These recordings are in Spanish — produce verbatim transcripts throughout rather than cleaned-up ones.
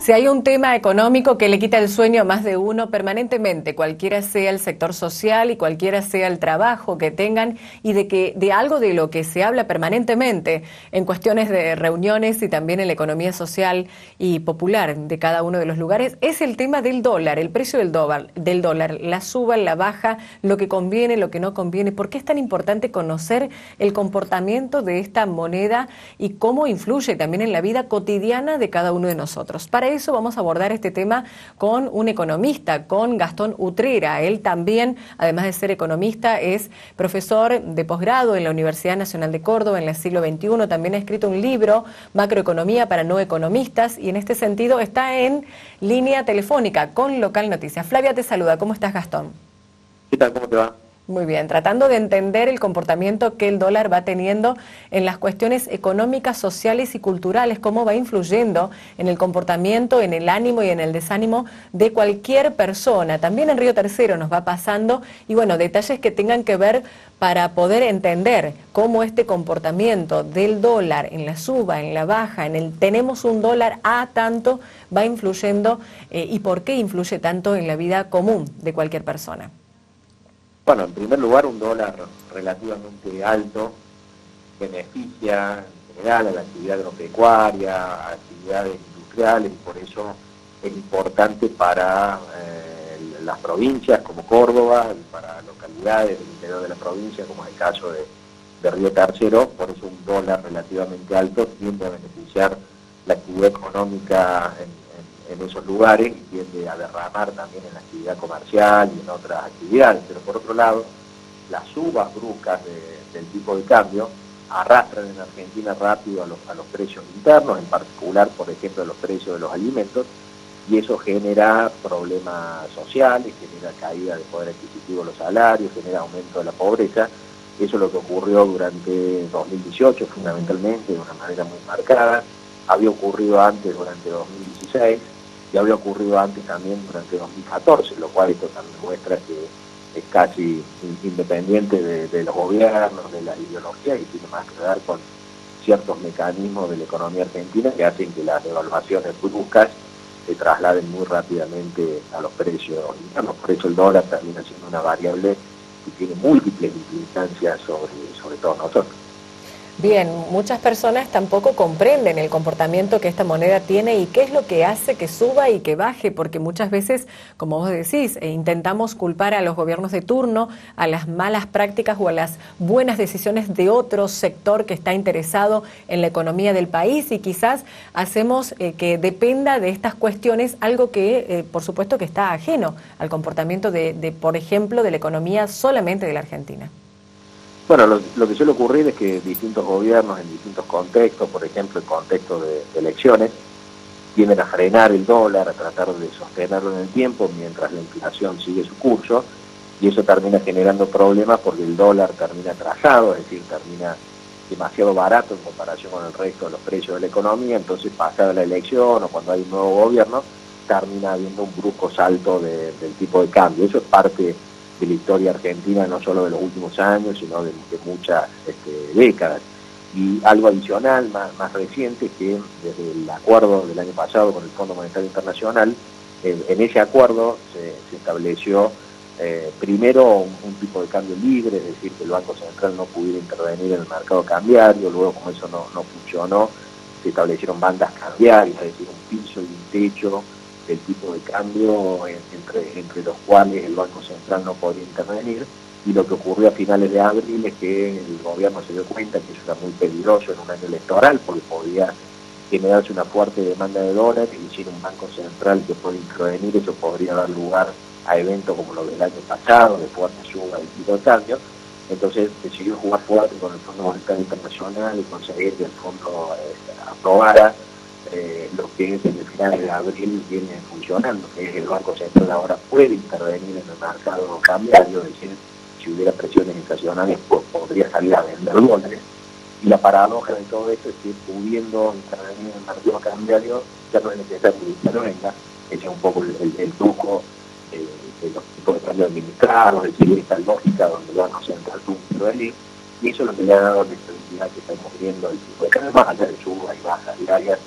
Si hay un tema económico que le quita el sueño a más de uno permanentemente, cualquiera sea el sector social y cualquiera sea el trabajo que tengan, y de que de algo de lo que se habla permanentemente en cuestiones de reuniones y también en la economía social y popular de cada uno de los lugares, es el tema del dólar, el precio del dólar, del dólar, la suba, la baja, lo que conviene, lo que no conviene. ¿Por qué es tan importante conocer el comportamiento de esta moneda y cómo influye también en la vida cotidiana de cada uno de nosotros? Para eso vamos a abordar este tema con un economista, con Gastón Utrera. Él también, además de ser economista, es profesor de posgrado en la Universidad Nacional de Córdoba en el siglo veintiuno. También ha escrito un libro, Macroeconomía para no economistas, y en este sentido está en línea telefónica con Local Noticias. Flavia te saluda. ¿Cómo estás, Gastón? ¿Qué tal? ¿Cómo te va? Muy bien, tratando de entender el comportamiento que el dólar va teniendo en las cuestiones económicas, sociales y culturales, cómo va influyendo en el comportamiento, en el ánimo y en el desánimo de cualquier persona. También en Río Tercero nos va pasando, y bueno, detalles que tengan que ver para poder entender cómo este comportamiento del dólar en la suba, en la baja, en el tenemos un dólar a tanto, va influyendo eh, y por qué influye tanto en la vida común de cualquier persona. Bueno, en primer lugar, un dólar relativamente alto beneficia en general a la actividad agropecuaria, a actividades industriales, y por eso es importante para eh, las provincias como Córdoba y para localidades del interior de la provincia, como es el caso de, de Río Tercero. Por eso un dólar relativamente alto tiende a beneficiar la actividad económica en en esos lugares y tiende a derramar también en la actividad comercial y en otras actividades. Pero por otro lado, las subas bruscas de, del tipo de cambio arrastran en Argentina rápido a los, a los precios internos, en particular, por ejemplo, a los precios de los alimentos, y eso genera problemas sociales, genera caída de poder adquisitivo de los salarios, genera aumento de la pobreza. Eso es lo que ocurrió durante dos mil dieciocho, fundamentalmente, de una manera muy marcada. Había ocurrido antes, durante dos mil dieciséis, y había ocurrido antes también durante dos mil catorce, lo cual esto también muestra que es casi independiente de, de los gobiernos, de la ideología, y tiene más que ver con ciertos mecanismos de la economía argentina que hacen que las devaluaciones bruscas se trasladen muy rápidamente a los precios internos. Por eso el dólar termina siendo una variable que tiene múltiples implicancias sobre, sobre todos nosotros. Bien, muchas personas tampoco comprenden el comportamiento que esta moneda tiene y qué es lo que hace que suba y que baje, porque muchas veces, como vos decís, eh, intentamos culpar a los gobiernos de turno, a las malas prácticas o a las buenas decisiones de otro sector que está interesado en la economía del país, y quizás hacemos eh, que dependa de estas cuestiones algo que, eh, por supuesto, que está ajeno al comportamiento de, de, por ejemplo, de la economía solamente de la Argentina. Bueno, lo, lo que suele ocurrir es que distintos gobiernos en distintos contextos, por ejemplo el contexto de, de elecciones, tienden a frenar el dólar, a tratar de sostenerlo en el tiempo mientras la inflación sigue su curso, y eso termina generando problemas porque el dólar termina atrasado, es decir, termina demasiado barato en comparación con el resto de los precios de la economía. Entonces, pasada la elección o cuando hay un nuevo gobierno, termina habiendo un brusco salto de, del tipo de cambio. Eso es parte de la historia argentina, no solo de los últimos años, sino de, de muchas este, décadas. Y algo adicional, más, más reciente, que desde el acuerdo del año pasado con el Fondo Monetario Internacional, en, en ese acuerdo se, se estableció eh, primero un, un tipo de cambio libre, es decir, que el Banco Central no pudiera intervenir en el mercado cambiario. Luego, como eso no, no funcionó, se establecieron bandas cambiarias, es decir, un piso y un techo del tipo de cambio entre, entre los cuales el Banco Central no podía intervenir. Y lo que ocurrió a finales de abril es que el gobierno se dio cuenta que eso era muy peligroso en un año electoral, porque podía generarse una fuerte demanda de dólares, y sin un Banco Central que pueda intervenir, eso podría dar lugar a eventos como los del año pasado, de fuerte suba del tipo de cambio. Entonces decidió jugar fuerte con el Fondo Monetario Internacional y conseguir que el fondo eh, aprobara Eh, lo que es en el final de abril viene funcionando, que es el Banco Central ahora puede intervenir en el mercado cambiario, es decir, si hubiera presiones inflacionarias, pues podría salir a vender dólares. Y la paradoja de todo esto es que, pudiendo intervenir en el mercado cambiario, ya no es necesario que intervenga. Ese es un poco el, el, el truco de, de los tipos de cambio administrados, es decir, esta lógica donde el Banco Central tuvo que intervenir, y eso es lo que le ha dado la estabilidad que estamos viendo, el tipo de cambio, más allá de subas y bajas diarias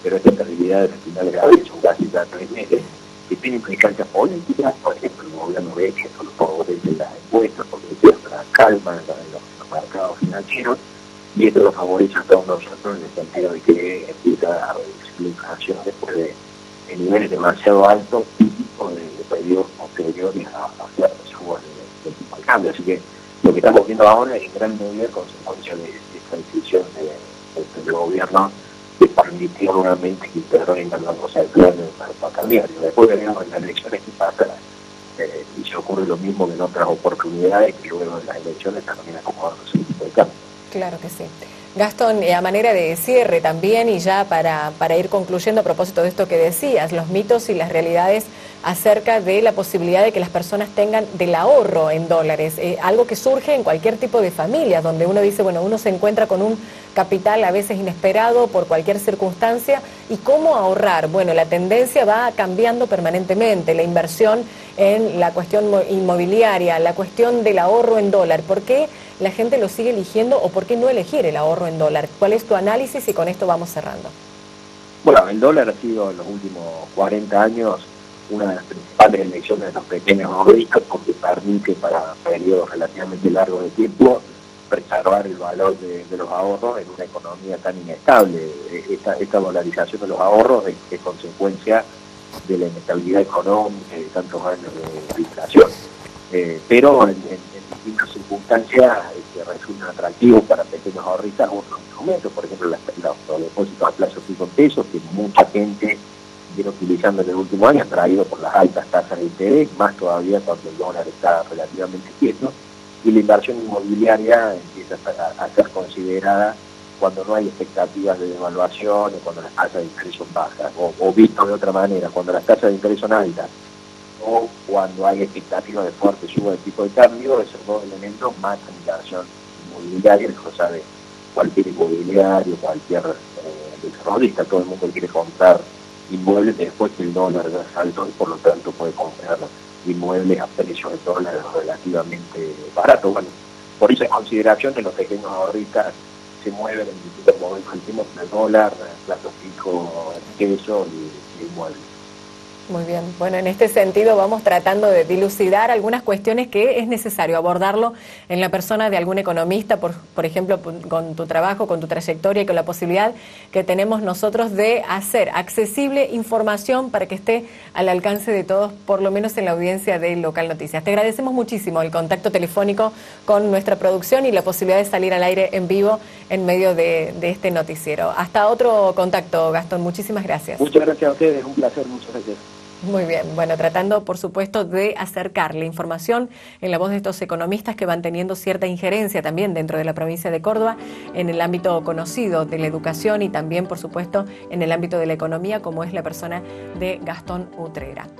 pero esta estabilidad al final de abril son casi ya tres meses, que tiene implicancias políticas. Por ejemplo, el gobierno ve que eso lo favorece las encuestas, porque tiene una calma en los, los mercados financieros, y esto lo favorece a todos nosotros en el sentido de que empieza a reducir la inflación después de, de niveles demasiado altos, típicos de, de periodos posteriores a, a ciertas subas de, de tipo de cambio. Así que lo que estamos viendo ahora es en gran medida consecuencia de, de esta decisión de, de, del gobierno de permitir nuevamente que intervengan los Bancos Centrales para cambiar. Después veremos en las elecciones qué pasa, eh, y se ocurre lo mismo que en otras oportunidades, que luego de las elecciones también acomodándose el tipo de cambio. Claro que sí. Gastón, a manera de cierre también, y ya para, para ir concluyendo a propósito de esto que decías, los mitos y las realidades acerca de la posibilidad de que las personas tengan del ahorro en dólares, eh, algo que surge en cualquier tipo de familia, donde uno dice, bueno, uno se encuentra con un capital a veces inesperado por cualquier circunstancia, y cómo ahorrar. Bueno, la tendencia va cambiando permanentemente, la inversión en la cuestión inmobiliaria, la cuestión del ahorro en dólar. ¿Por qué la gente lo sigue eligiendo o por qué no elegir el ahorro en dólar? ¿Cuál es tu análisis? Y con esto vamos cerrando. Bueno, el dólar ha sido en los últimos cuarenta años una de las principales elecciones de los pequeños ahorristas, porque permite para periodos relativamente largos de tiempo preservar el valor de, de los ahorros en una economía tan inestable. Esta, esta valorización de los ahorros es, es consecuencia de la inestabilidad económica y de tantos años de, de inflación. Eh, pero en, en, en distintas circunstancias que este, resultan atractivos para pequeños ahorristas otros instrumentos, por ejemplo los, los depósitos a plazo fijo en pesos, que mucha gente viene utilizando en el último año, atraído por las altas tasas de interés, más todavía cuando el dólar está relativamente quieto, y la inversión inmobiliaria empieza a, a ser considerada cuando no hay expectativas de devaluación o cuando las tasas de interés son bajas, o, o visto de otra manera, cuando las tasas de interés son altas o cuando hay expectativas de fuerte suba de tipo de cambio, esos dos elementos matan inversión inmobiliaria, cosa de cualquier inmobiliario, cualquier eh, desarrollista, todo el mundo quiere comprar inmuebles después que el dólar ya saltó y por lo tanto puede comprar inmuebles a precios de dólares relativamente baratos. Bueno, por esa consideración de los pequeños ahorristas se mueven en distintos momentos del tiempo entre dólar, plazo fijo, peso y, y inmuebles. Muy bien. Bueno, en este sentido vamos tratando de dilucidar algunas cuestiones que es necesario abordarlo en la persona de algún economista, por, por ejemplo, con tu trabajo, con tu trayectoria y con la posibilidad que tenemos nosotros de hacer accesible información para que esté al alcance de todos, por lo menos en la audiencia de Local Noticias. Te agradecemos muchísimo el contacto telefónico con nuestra producción y la posibilidad de salir al aire en vivo en medio de, de este noticiero. Hasta otro contacto, Gastón. Muchísimas gracias. Muchas gracias a ustedes. Un placer. Muchas gracias. Muy bien, bueno, tratando por supuesto de acercar la información en la voz de estos economistas que van teniendo cierta injerencia también dentro de la provincia de Córdoba en el ámbito conocido de la educación y también por supuesto en el ámbito de la economía, como es la persona de Gastón Utrera.